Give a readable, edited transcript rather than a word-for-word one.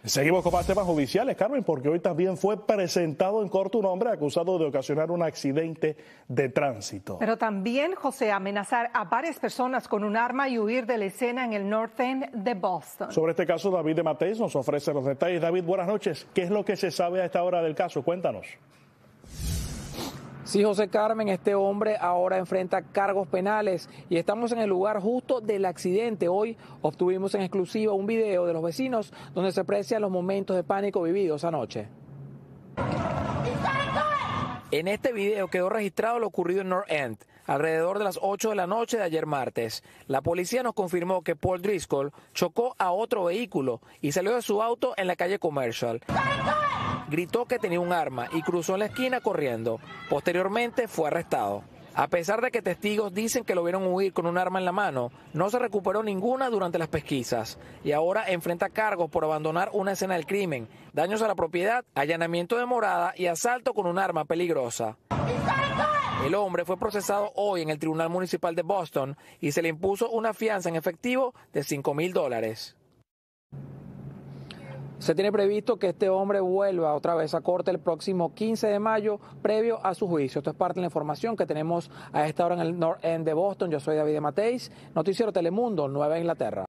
Seguimos con más temas judiciales, Carmen, porque hoy también fue presentado en corte un hombre acusado de ocasionar un accidente de tránsito. Pero también, José, amenazar a varias personas con un arma y huir de la escena en el North End de Boston. Sobre este caso, David de Mateis nos ofrece los detalles. David, buenas noches. ¿Qué es lo que se sabe a esta hora del caso? Cuéntanos. Sí, José Carmen, este hombre ahora enfrenta cargos penales y estamos en el lugar justo del accidente. Hoy obtuvimos en exclusiva un video de los vecinos donde se aprecian los momentos de pánico vividos anoche. En este video quedó registrado lo ocurrido en North End, alrededor de las 8 de la noche de ayer martes. La policía nos confirmó que Paul Driscoll chocó a otro vehículo y salió de su auto en la calle Commercial. Gritó que tenía un arma y cruzó en la esquina corriendo. Posteriormente fue arrestado. A pesar de que testigos dicen que lo vieron huir con un arma en la mano, no se recuperó ninguna durante las pesquisas y ahora enfrenta cargos por abandonar una escena del crimen, daños a la propiedad, allanamiento de morada y asalto con un arma peligrosa. El hombre fue procesado hoy en el Tribunal Municipal de Boston y se le impuso una fianza en efectivo de $5,000. Se tiene previsto que este hombre vuelva otra vez a corte el próximo 15 de mayo, previo a su juicio. Esto es parte de la información que tenemos a esta hora en el North End de Boston. Yo soy David de Mateis, Noticiero Telemundo, Nueva Inglaterra.